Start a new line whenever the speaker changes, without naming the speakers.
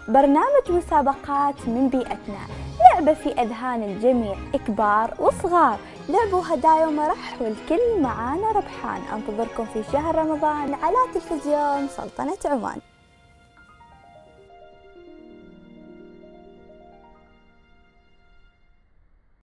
برنامج مسابقات من بيئتنا، لعبة في أذهان الجميع كبار وصغار، لعبوا هدايا ومرح والكل معانا ربحان. أنتظركم في شهر رمضان على تلفزيون سلطنة عمان.